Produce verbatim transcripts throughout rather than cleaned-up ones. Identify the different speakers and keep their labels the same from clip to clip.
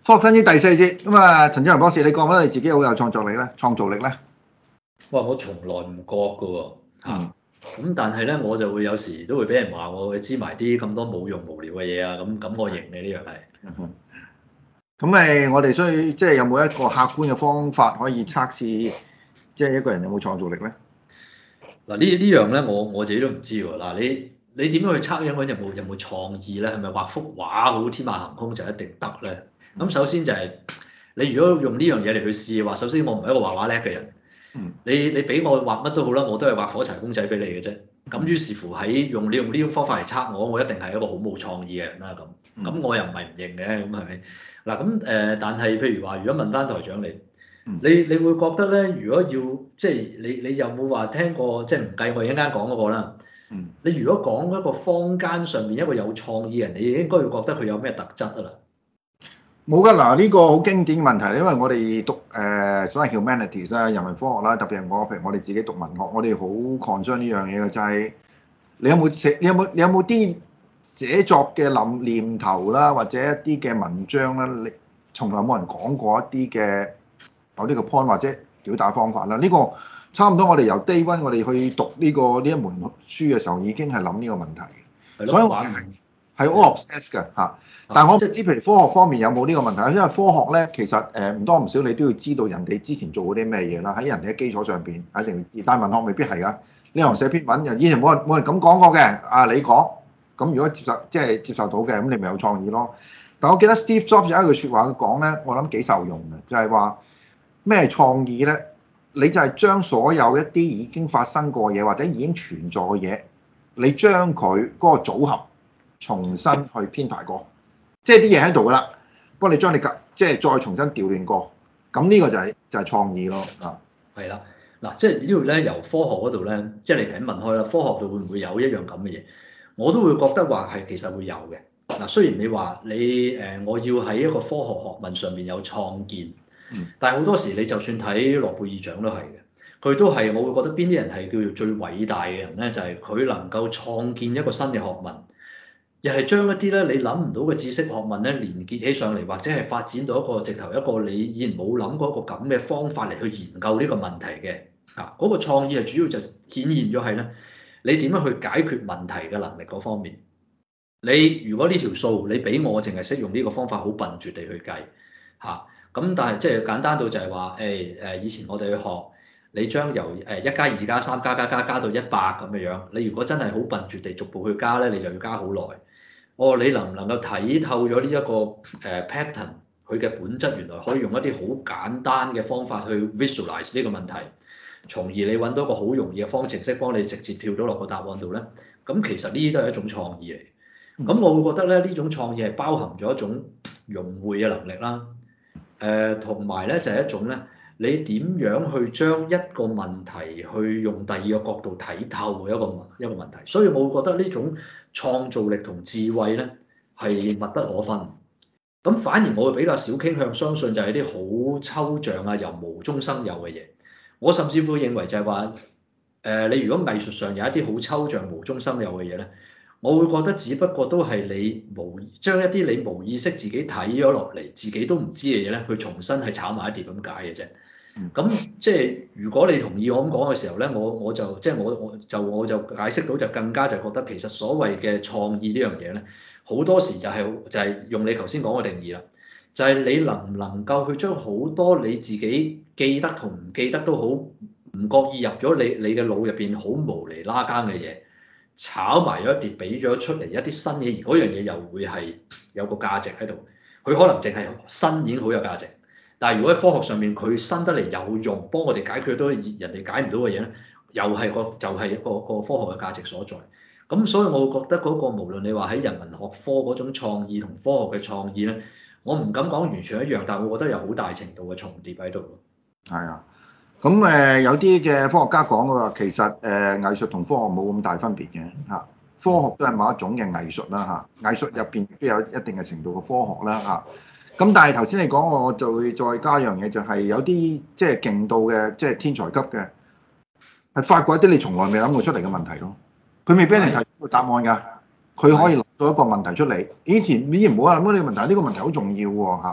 Speaker 1: 科學新知第四節咁啊，陳志宏博士，你覺唔覺得你自己好有創造力咧？創造力咧？
Speaker 2: 哇！我從來唔覺㗎喎
Speaker 1: 嗯
Speaker 2: 嚇咁但係咧，我就會有時都會俾人話我會知埋啲咁多冇用無聊嘅嘢啊，咁咁我認你呢樣係。
Speaker 1: 嗯咁誒，我哋需要即係有冇一個客觀嘅方法可以測試，即係一個人有冇創造力咧？
Speaker 2: 嗱呢呢樣咧，我我自己都唔知喎。嗱你你點樣去測一個人有冇有冇創意咧？係咪畫幅畫好天馬行空就一定得咧？咁首先就係、你如果用呢樣嘢嚟去試嘅話，首先我唔係一個畫畫叻嘅人。
Speaker 1: 嗯
Speaker 2: 你你俾我畫乜都好啦，我都係畫火柴公仔俾你嘅啫。咁於是乎喺用你用呢種方法嚟測我，我一定係一個好冇創意嘅人啦。咁咁我又唔係唔認嘅，咁係咪？嗱咁誒，但係譬如話，如果問翻台長你，你你會覺得咧，如果要即係你你有冇話聽過，即係唔計我一陣間講嗰個啦。
Speaker 1: 嗯
Speaker 2: 你如果講一個坊間上面一個有創意嘅人，你應該要覺得佢有咩特質啊啦？
Speaker 1: 冇噶，嗱呢個好經典嘅問題，因為我哋讀誒、呃、所謂 humanities 啦、人文科學啦，特別係我譬如我哋自己讀文學，我哋好 concern 呢樣嘢嘅，就係、你有冇寫？你有冇你有冇啲寫作嘅諗念頭啦，或者一啲嘅文章啦，你從來冇人講過一啲嘅有呢個 point 或者表達方法啦。呢、呢個差唔多我哋由 day one 我哋去讀呢、呢個呢一門書嘅時候已經係諗呢個問題，
Speaker 2: 係咯
Speaker 1: 所以我係係好 obsess 嘅嚇。但係我唔知，譬如科學方面有冇呢個問題，因為科學咧其實誒唔多唔少你都要知道人哋之前做過啲咩嘢啦，喺人哋嘅基礎上邊一定要知。但係文學未必係㗎，呢行寫篇文，以前冇人冇人咁講過嘅，啊你講，咁如果接受即係接受到嘅，咁你咪有創意咯。但我記得 Steve Jobs 有一句説話佢講咧，我諗幾受用嘅，就係話咩創意咧？你就係將所有一啲已經發生過嘢或者已經存在嘅嘢，你將佢嗰個組合重新去編排過。即係啲嘢喺度㗎啦，不過你將你即係再重新調亂過，咁呢個就係就係創意咯啊！
Speaker 2: 係啦，嗱，即係呢度咧，由科學嗰度咧，即係你頭先問開啦，科學度會唔會有一樣咁嘅嘢？我都會覺得話係其實會有嘅。嗱，雖然你話你誒，我要喺一個科學學問上面有創建，但係好多時你就算睇諾貝爾獎都係嘅，佢都係我會覺得邊啲人係叫做最偉大嘅人咧，就係佢能夠創建一個新嘅學問。又係將一啲咧你諗唔到嘅知識學問咧連結起上嚟，或者係發展到一個直頭一個你以前冇諗過一個咁嘅方法嚟去研究呢個問題嘅啊！嗰個創意係主要就顯現咗係咧，你點樣去解決問題嘅能力嗰方面。你如果呢條數你俾我，淨係識用呢個方法好笨拙地去計嚇，咁但係即係簡單到就係話誒誒，以前我哋去學。你將由誒一加二加三加加加加到一百咁嘅樣，你如果真係好笨拙地逐步去加咧，你就要加好耐。哦，你能唔能夠睇透咗呢一個誒 pattern，佢嘅本質原來可以用一啲好簡單嘅方法去 visualize 呢個問題，從而你揾到一個好容易嘅方程式幫你直接跳到落個答案度咧。咁其實呢啲都係一種創意嚟。咁我會覺得咧，呢種創意係包含咗一種融會嘅能力啦。誒同埋咧就係一種咧。你點樣去將一個問題去用第二個角度睇透一個一個問題？所以我會覺得呢種創造力同智慧咧係密不可分。咁反而我會比較少傾向相信就係啲好抽象啊，由無中生有嘅嘢。我甚至會認為就係話，誒、呃、你如果藝術上有一啲好抽象無中生有嘅嘢咧，我會覺得只不過都係你無將一啲你無意識自己睇咗落嚟，自己都唔知嘅嘢咧，去重新係炒埋一碟咁解嘅啫。咁即係如果你同意我咁講嘅時候咧，我我就即係我我就我就解釋到就更加就覺得其實所謂嘅創意呢樣嘢咧，好多時就係就係用你頭先講嘅定義啦，就係你能唔能夠去將好多你自己記得同唔記得都好唔覺意入咗你你嘅腦入邊好無厘拉更嘅嘢，炒埋咗一碟俾咗出嚟一啲新嘢，而嗰樣嘢又會係有個價值喺度，佢可能淨係新已經好有價值。但係如果喺科學上面佢新得嚟有用，幫我哋解決到人哋解唔到嘅嘢咧，又係個就係、是、個個科學嘅價值所在。咁所以我會覺得嗰個無論你話喺人文學科嗰種創意同科學嘅創意咧，我唔敢講完全一樣，但係我覺得有好大程度嘅重疊喺度。
Speaker 1: 係啊，咁誒、呃、有啲嘅科學家講嘅話，其實誒、呃、藝術同科學冇咁大分別嘅嚇，科學都係某一種嘅藝術啦嚇，藝術入邊都有一定嘅程度嘅科學啦嚇。咁但係頭先你講，我就會再加一樣嘢，就係有啲即係勁到嘅，即係天才級嘅，係發掘一啲你從來未諗過出嚟嘅問題咯。佢未必一定提出個答案㗎，佢可以攞到一個問題出嚟。以前以前唔好諗呢個問題，呢個問題好重要喎嚇。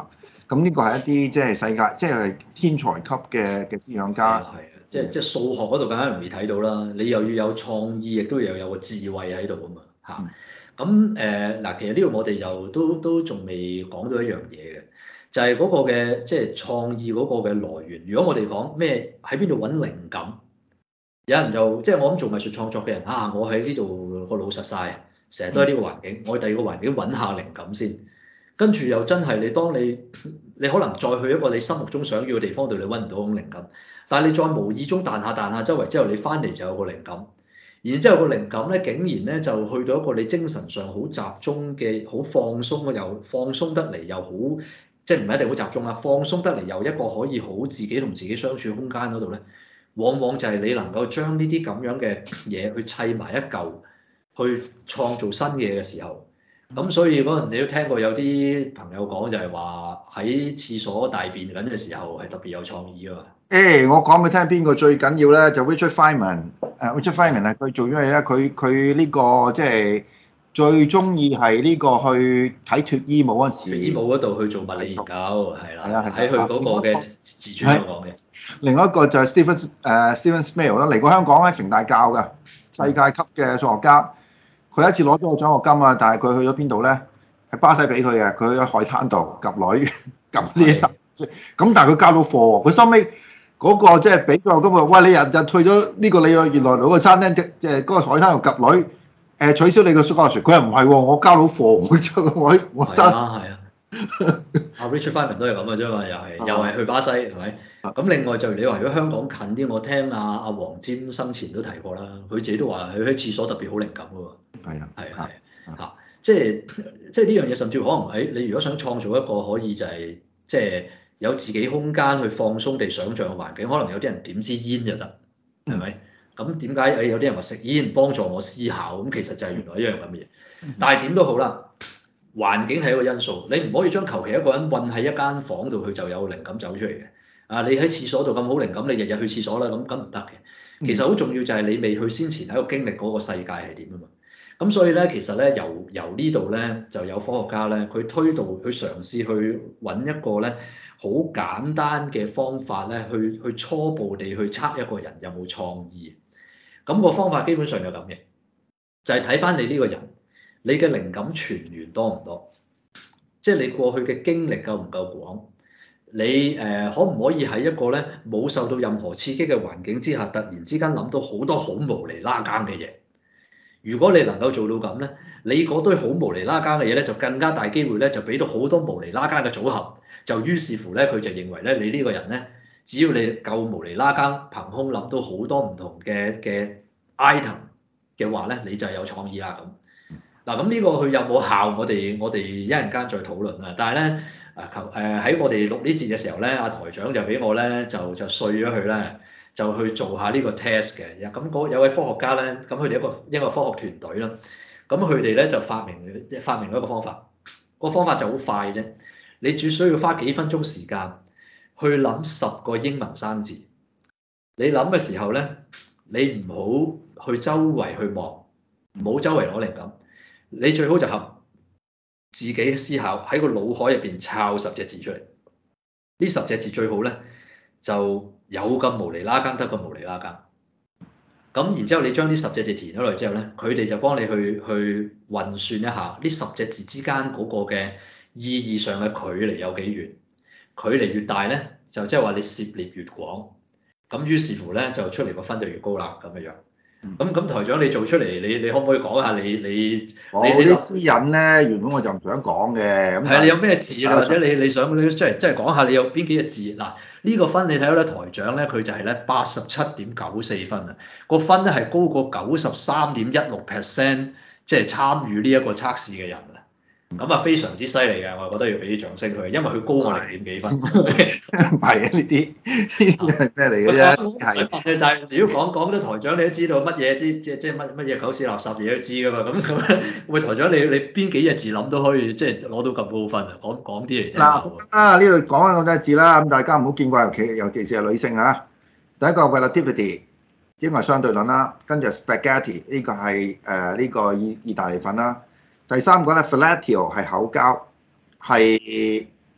Speaker 1: 咁呢個係一啲即係世界即係天才級嘅嘅思想
Speaker 2: 係
Speaker 1: 家。
Speaker 2: 啊係啊，即係即係數學嗰度更加容易睇到啦。你又要有創意，亦都要有個智慧喺度啊嘛嚇。咁誒嗱，其實呢度我哋又都都仲未講到一樣嘢嘅，就係、是、嗰個嘅即係創意嗰個嘅來源。如果我哋講咩喺邊度揾靈感，有人就即係我諗做藝術創作嘅人啊，我喺呢度個老實晒，成日都喺呢個環境，我去第二個環境揾下靈感先。跟住又真係你當你你可能再去一個你心目中想要嘅地方度，你揾唔到嗰種靈感，但係你再無意中彈下彈下周圍之後，你翻嚟就有個靈感。然之後個靈感咧，竟然咧就去到一個你精神上好集中嘅、好放鬆又放鬆得嚟又好，即係唔係一定好集中啊？放鬆得嚟又一個可以好自己同自己相處空間嗰度咧，往往就係你能夠將呢啲咁樣嘅嘢去砌埋一嚿，去創造新嘢嘅時候。咁所以嗰陣你都聽過有啲朋友講就係話喺廁所大便緊嘅時候係特別有創意啊嘛。
Speaker 1: 誒、欸，我講俾你聽邊個最緊要咧？就 Richard Feynman，誒 Richard Feynman 係佢做咗嘢咧，佢佢呢個即係最中意係呢個去睇脫衣舞嗰陣時，
Speaker 2: 脫衣舞嗰度去做物理研究，係啦，喺佢嗰個嘅自傳度講嘅。
Speaker 1: 另外一個就係 Stephen 誒、uh, Stephen Smale 啦，嚟過香港喺城大教嘅世界級嘅數學家。佢一次攞咗個獎學金啊，但係佢去咗邊度咧？喺巴西俾佢嘅，佢去咗海灘度及女及啲衫。咁但係佢交到貨喎，佢收尾。嗰個即係俾咗咁啊！喂，你日日去咗呢個你個原來嗰個餐廳，即即係嗰個海灘度夾女，誒取消你個 scholarship，佢又唔係喎，我交到貨，我我我
Speaker 2: 係啊係啊，阿 Richard Feynman 都係咁嘅啫嘛，又係又係去巴西係咪？咁另外就你話如果香港近啲，我聽阿阿黃霑生前都提過啦，佢自己都話佢喺廁所特別好靈感嘅喎。係啊係啊係啊，即係即係呢樣嘢，甚至可能喺你如果想創造一個可以就係即係。有自己空間去放鬆地想像嘅環境，可能有啲人點支煙就得，係咪？咁點解誒有啲人話食煙幫助我思考？咁其實就係原來一樣咁嘅嘢。但係點都好啦，環境係一個因素，你唔可以將求其一個人韞喺一間房度，佢就有靈感走出嚟嘅。啊，你喺廁所度咁好靈感，你日日去廁所啦，咁咁唔得嘅。其實好重要就係你未去先前喺度經歷嗰個世界係點啊嘛。咁所以咧，其實咧由由呢度咧就有科學家咧，佢推導佢嘗試去揾一個咧。好簡單嘅方法咧，去去初步地去測一個人有冇創意。咁個方法基本上就咁嘅，就係睇返你呢個人，你嘅靈感泉源多唔多？即係你過去嘅經歷夠唔夠廣？你誒、呃、可唔可以喺一個咧冇受到任何刺激嘅環境之下，突然之間諗到好多好無厘啦更嘅嘢？如果你能夠做到咁咧，你嗰堆好無厘啦更嘅嘢咧，就更加大機會咧，就俾到好多無厘啦更嘅組合。就於是乎咧，佢就認為咧，你呢個人咧，只要你夠無厘啦更，憑空諗到好多唔同嘅嘅 item 嘅話咧，你就有創意啦咁。嗱，咁呢個佢有冇效？我哋我哋一陣間再討論啊。但係咧，啊求誒喺我哋錄呢節嘅時候咧，阿台長就俾我咧就就碎咗佢咧，就去做下呢個 test 嘅。咁嗰有位科學家咧，咁佢哋一個一個科學團隊啦，咁佢哋咧就發明發明咗一個方法，個方法就好快啫。你只需要花幾分鐘時間去諗十個英文生字。你諗嘅時候咧，你唔好去周圍去望，唔好周圍攞靈感。你最好就合自己思考喺個腦海入邊抄十隻字出嚟。呢十隻字最好咧就有咁無厘啦更得咁無厘啦更。咁然之後你將呢十隻字填咗落去之後咧，佢哋就幫你去去運算一下呢十隻字之間嗰個嘅意義上嘅距離有幾遠？距離越大咧，就即係話你涉獵越廣，咁於是乎咧就出嚟個分就越高啦咁嘅樣。咁咁台長你做出嚟，你你可唔可以講下你你
Speaker 1: 我啲私隱咧，原本我就唔想講嘅。係
Speaker 2: 你有咩字啊？或者你你想你即係即係講下你有邊幾隻字？嗱，呢個分你睇到咧，台長咧佢就係咧八十七點九四分啊，個分咧係高過九十三點一六 percent，即係參與呢一個測試嘅人啊。咁啊，非常之犀利嘅，我覺得要俾啲掌聲佢，因為佢高我零點幾分。唔
Speaker 1: 係啊，呢啲呢啲係咩嚟嘅啫？
Speaker 2: 係。但係如果講講啲台長，你都知道乜嘢啲即係即係乜乜嘢狗屎垃圾嘢都知㗎嘛。咁咁，喂台長，你你邊幾隻字諗都可以即係攞到咁高分啊？講講啲嚟聽。
Speaker 1: 嗱啊，呢度講翻嗰隻字啦。咁大家唔好見怪，尤其尤其是係女性啊。第一個 relativity，應該係相對論啦。跟住 spaghetti 呢個係誒呢個意意大利粉啦。第三個咧 fellatio 係口交，係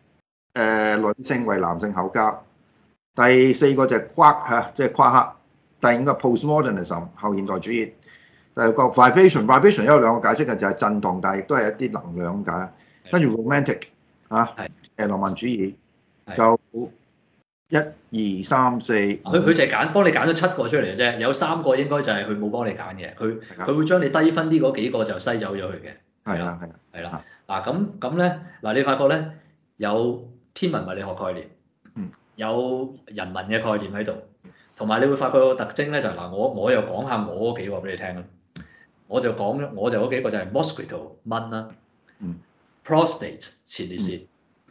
Speaker 1: 誒女性為男性口交。第四個就係 Quark 嚇，即係夸克。第五個 postmodernism 後現代主義。第六個 vibration，vibration 有兩個解釋嘅，就係震動，但係亦都係一啲能量咁解。跟住 romantic 嚇，誒浪漫主義，就一二三四。佢
Speaker 2: 佢就係揀幫你揀咗七個出嚟嘅啫，有三個應該就係佢冇幫你揀嘅，佢佢會將你低分啲嗰幾個就篩走咗佢嘅。
Speaker 1: 係啦，係啦，
Speaker 2: 係啦。嗱咁咁咧，嗱你發覺咧有天文物理學概念，有人文嘅概念喺度，同埋你會發覺個特徵咧就係嗱，我我又講下我嗰幾個俾你聽啦。我就講咗，我就嗰幾個就係 mosquito 蚊啦，prostate 前列腺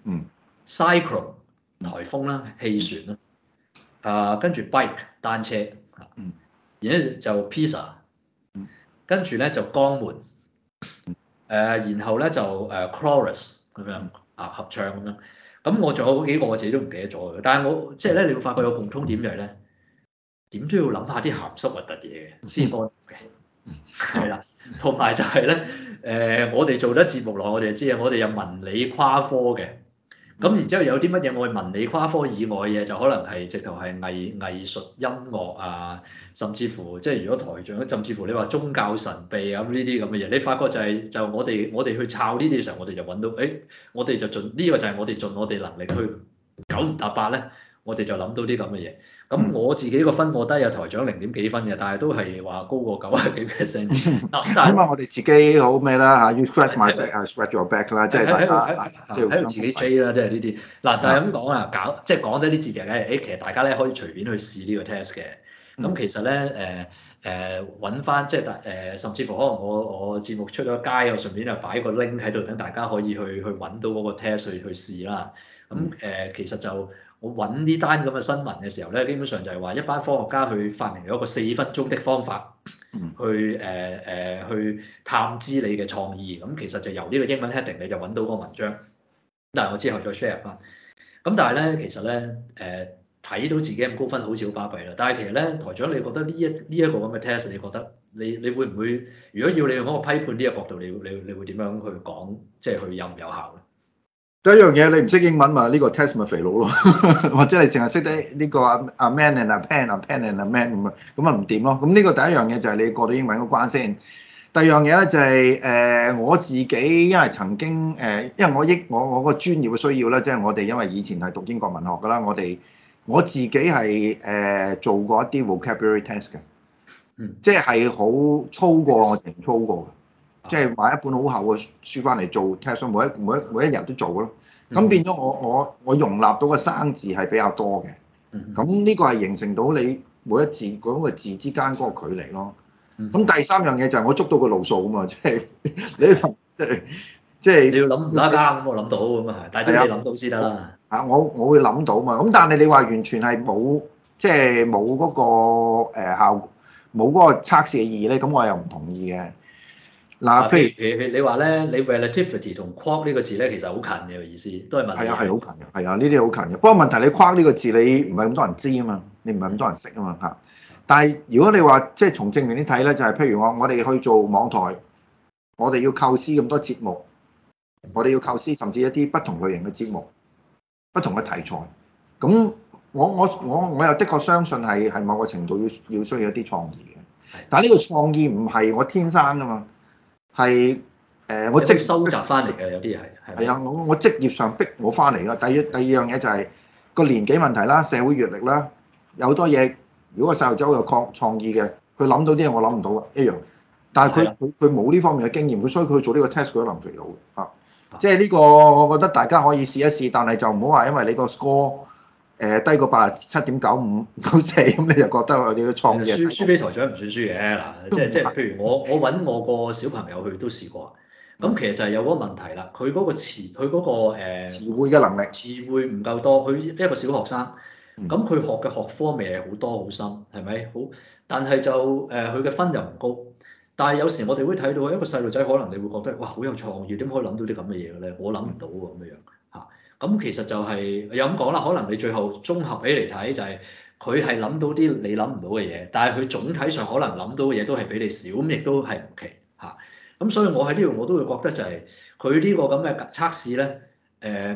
Speaker 2: ，cyclone 颱風啦，氣旋啦，啊跟住 bike 單車，然後就 pizza，跟住咧就肛門，誒然後咧就誒 chorus 咁樣啊合唱咁樣，咁我仲有嗰幾個我自己都唔記得咗嘅，但係我即係咧你會發覺有共通點就係咧，點都要諗下啲鹹濕核突嘢嘅先安嘅。係啦，同埋就係咧，誒、呃，我哋做得節目內，我哋就知啊，我哋有文理跨科嘅，咁然之後有啲乜嘢我哋文理跨科以外嘅嘢，就可能係直頭係藝藝術音樂啊，甚至乎即係如果台長，甚至乎你話宗教神秘啊咁呢啲咁嘅嘢，你發覺就係、是、就我哋我哋去抄呢啲嘅時候，我哋就揾到，誒、欸，我哋就盡呢、這個就係我哋盡我哋能力去九唔搭八咧，我哋就諗到啲咁嘅嘢。咁我自己個分我低有台長零點幾分嘅，但係都係話高過九啊幾 percent。嗱，但係
Speaker 1: 我哋自己好咩啦嚇？You scratch my back, I scratch your back 啦，即係大家
Speaker 2: 即係喺度自己追啦，即係呢啲。嗱，但係咁講啊，搞即係講得啲字嘅咧，誒，其實大家咧可以隨便去試呢個 test 嘅。咁其實咧，誒誒揾翻即係誒、呃，甚至乎可能我我節目出咗街，我順便就擺個 link 喺度，等大家可以去去揾到嗰個 test 去去試啦。咁誒、呃，其實就我揾呢單咁嘅新聞嘅時候咧，基本上就係話一班科學家去發明咗一個四分鐘的方法，去誒誒、呃呃、去探知你嘅創意。咁其實就由呢個英文 heading 你就揾到嗰個文章。但係我之後再 share 翻。咁但係咧，其實咧誒睇到自己咁高分好似好巴閉啦。但係其實咧，台長你覺得呢一呢一個咁嘅 test，你覺得你你會唔會？如果要你用嗰個批判呢個角度，你你你會點樣去講？即係佢有唔有效咧？
Speaker 1: 第一樣嘢，你唔識英文嘛？呢、這個 test 咪肥佬咯，或者你淨係識得呢個啊啊 man and a pen 啊 pen and a man 咁啊，咁啊唔掂咯。咁呢個第一樣嘢就係你過到英文嗰關先。第二樣嘢咧就係、是、誒、呃、我自己，因為曾經誒、呃，因為我益我我個專業嘅需要咧，即係我哋因為以前係讀英國文學噶啦，我哋我自己係誒、呃、做過一啲 vocabulary test 嘅，嗯，即係好粗過我哋粗過嘅。即係買一本好厚嘅書翻嚟做 test，每一每一每一日都做咯。咁變咗我我我容納到嘅生字係比較多嘅。咁呢個係形成到你每一字嗰個字之間嗰個距離咯。咁第三樣嘢就係我捉到個路數啊嘛，即係你即係即係
Speaker 2: 你要諗唔得㗎，咁我諗到咁啊，但係都你諗到先得啦。
Speaker 1: 啊，我我會諗到嘛。咁但係你話完全係冇即係冇嗰個誒效果，冇嗰個測試嘅意義咧，咁我又唔同意嘅。嗱，譬如
Speaker 2: 譬如你話咧，你 relativity 同 quark 呢個字咧，其實好近嘅意思，都係問題。
Speaker 1: 係啊，係好近嘅，係啊，呢啲好近嘅。不過問題你 quark 呢個字，你唔係咁多人知啊嘛，你唔係咁多人識啊嘛嚇。但係如果你話即係從正面啲睇咧，就係、是、譬如我我哋去做網台，我哋要構思咁多節目，我哋要構思甚至一啲不同類型嘅節目，不同嘅題材。咁我我我我又的確相信係係某個程度要要需要一啲創意嘅。但係呢個創意唔係我天生㗎嘛。係誒、呃，我即
Speaker 2: 收集翻嚟嘅有啲係
Speaker 1: 係啊，我我職業上逼我翻嚟㗎。第一第二樣嘢就係、是、個年紀問題啦，社會閲歷啦，有好多嘢。如果個細路仔有創創意嘅，佢諗到啲嘢我諗唔到啊，一樣。但係佢佢佢冇呢方面嘅經驗，所以佢做呢個 test 佢可能肥佬嚇。即係呢個我覺得大家可以試一試，但係就唔好話因為你個 score 誒低過八十七點九五九四咁，你就覺得我哋嘅創意
Speaker 2: 輸輸俾台長唔算輸嘅嗱，即係即係譬如我我揾我個小朋友去都試過，咁其實就係有嗰個問題啦。佢嗰個詞佢嗰個誒
Speaker 1: 詞彙嘅能力，
Speaker 2: 詞彙唔夠多。佢一個小學生，咁佢學嘅學科未係好多好深，係咪好？但係就誒佢嘅分又唔高。但係有時我哋會睇到一個細路仔，可能你會覺得哇好有創意，點可以諗到啲咁嘅嘢嘅咧？我諗唔到喎咁樣嚇。咁其實就係有咁講啦，可能你最後綜合起嚟睇就係佢係諗到啲你諗唔到嘅嘢，但係佢總體上可能諗到嘅嘢都係比你少，咁亦都係唔奇嚇。咁所以我喺呢度我都會覺得就係佢呢個咁嘅測試咧，誒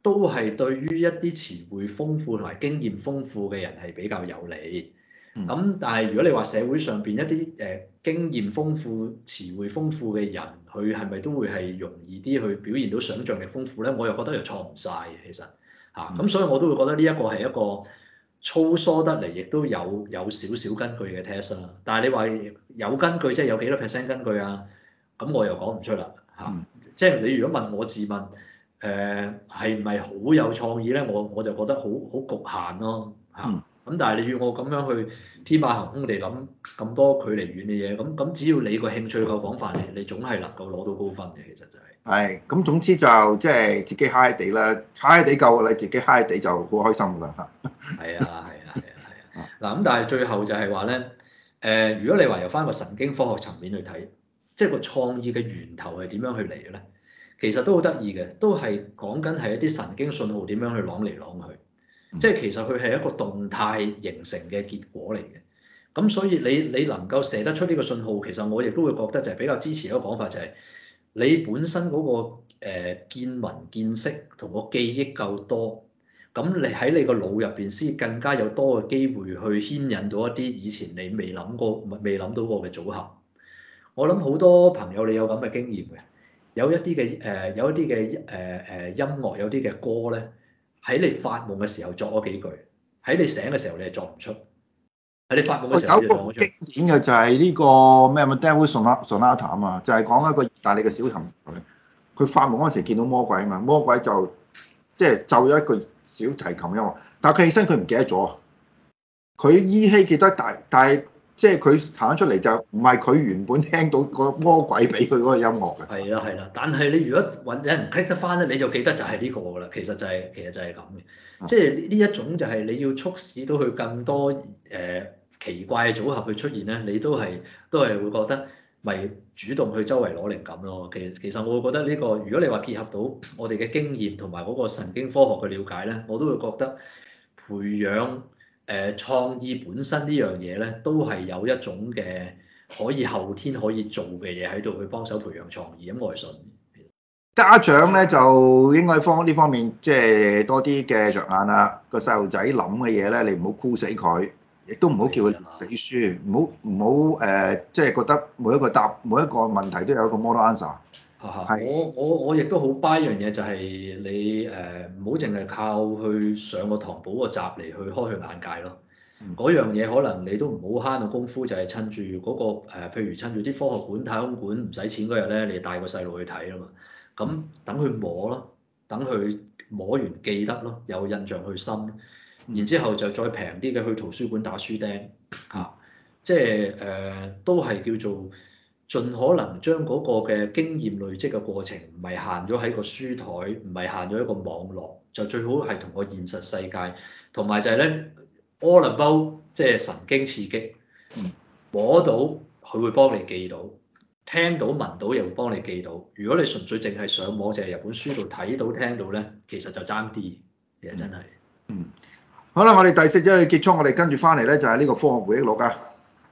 Speaker 2: 都係對於一啲詞彙豐富同埋經驗豐富嘅人係比較有利。咁、嗯、但係如果你話社會上邊一啲誒、呃、經驗豐富、詞彙豐富嘅人，佢係咪都會係容易啲去表現到想像力豐富咧？我又覺得又錯唔晒其實嚇。咁、嗯、所以我都會覺得呢一個係一個粗疏得嚟，亦都有有少少根據嘅 test 啦。但係你話有根據，即係有幾多 percent 根據啊？咁我又講唔出啦嚇。嗯、即係你如果問我自問，誒係唔係好有創意咧？我我就覺得好好局限咯嚇。咁、嗯、但係你要我咁樣去天馬行空地諗咁多距離遠嘅嘢，咁咁只要你個興趣夠廣泛，你你總係能夠攞到高分嘅。其實就係、是。
Speaker 1: 係，咁總之就即係自己 high 地啦，high 地夠你自己 high 地就好開心㗎啦嚇。係
Speaker 2: 啊係啊係啊係啊。嗱咁但係最後就係話咧，誒、呃、如果你話由翻個神經科學層面去睇，即係個創意嘅源頭係點樣去嚟嘅咧？其實都好得意嘅，都係講緊係一啲神經信號點樣去啷嚟啷去，即係其實佢係一個動態形成嘅結果嚟嘅。咁所以你你能夠射得出呢個信號，其實我亦都會覺得就係比較支持一個講法，就係你本身嗰個誒見聞見識同個記憶夠多，咁你喺你個腦入邊先更加有多嘅機會去牽引到一啲以前你未諗過、未諗到過嘅組合。我諗好多朋友你有咁嘅經驗嘅。有一啲嘅誒，有一啲嘅誒誒音樂，有啲嘅歌咧，喺你發夢嘅時候作咗幾句，喺你醒嘅時候你係作唔出。喺你發夢嘅時候你就作唔出。
Speaker 1: 有個經典嘅就係呢個咩啊 Devil Sonata 啊嘛，就係講一個意大利嘅小琴佢，佢發夢嗰陣時見到魔鬼啊嘛，魔鬼就即係奏咗一句小提琴音樂，但係佢起身佢唔記得咗，佢依稀記得，但但係。即係佢彈出嚟就唔係佢原本聽到個魔鬼俾佢嗰個音樂嘅。係
Speaker 2: 啦係啦，但係你如果揾有人 click 得翻咧，你就記得就係呢個㗎啦。其實就係、是、其實就係咁嘅，即係呢一種就係你要促使到佢更多誒、呃、奇怪嘅組合去出現咧，你都係都係會覺得咪主動去周圍攞靈感咯。其實其實我會覺得呢、這個如果你話結合到我哋嘅經驗同埋嗰個神經科學嘅了解咧，我都會覺得培養。誒、呃、創意本身呢樣嘢咧，都係有一種嘅可以後天可以做嘅嘢喺度去幫手培養創意，咁我係信。
Speaker 1: 家長咧就應該方呢方面即係多啲嘅着眼啦。個細路仔諗嘅嘢咧，你唔好箍死佢，亦都唔好叫佢死書，唔好唔好誒，即係覺得每一個答每一個問題都有一個 model answer。
Speaker 2: 係，我我我亦都好 buy 一樣嘢，就係你誒唔好淨係靠去上個堂補個習嚟去開佢眼界咯。嗰、嗯、樣嘢可能你都唔好慳個功夫，就係、是、趁住嗰、那個誒、呃，譬如趁住啲科學館、太空館唔使錢嗰日咧，你帶個細路去睇啊嘛。咁等佢摸咯，等佢摸完記得咯，有印象去深。然之後就再平啲嘅去圖書館打書釘嚇、啊，即係誒、呃、都係叫做。盡可能將嗰個嘅經驗累積嘅過程，唔係限咗喺個書台，唔係限咗一個網絡，就最好係同個現實世界，同埋就係咧 all about 即係神經刺激，摸到佢會幫你記到，聽到聞到又會幫你記到。如果你純粹淨係上網，淨係日本書度睇到聽到咧，其實就爭啲，其實真係。
Speaker 1: 嗯，好啦，我哋第四節去結束，我哋跟住翻嚟咧就係呢個科學回憶錄啊。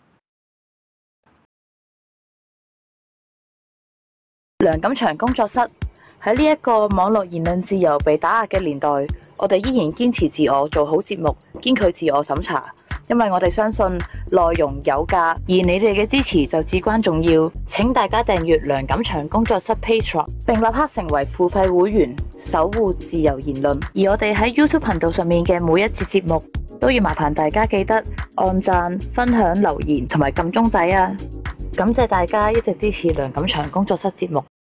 Speaker 3: 梁錦祥工作室喺呢一個網絡言論自由被打壓嘅年代，我哋依然堅持自我，做好節目，堅拒自我審查，因為我哋相信內容有價，而你哋嘅支持就至關重要。請大家訂閱梁錦祥工作室 Patreon， 並立刻成為付費會員，守護自由言論。而我哋喺 YouTube 頻道上面嘅每一節節目，都要麻煩大家記得按讚、分享、留言同埋撳鐘仔啊！感謝大家一直支持梁錦祥工作室節目。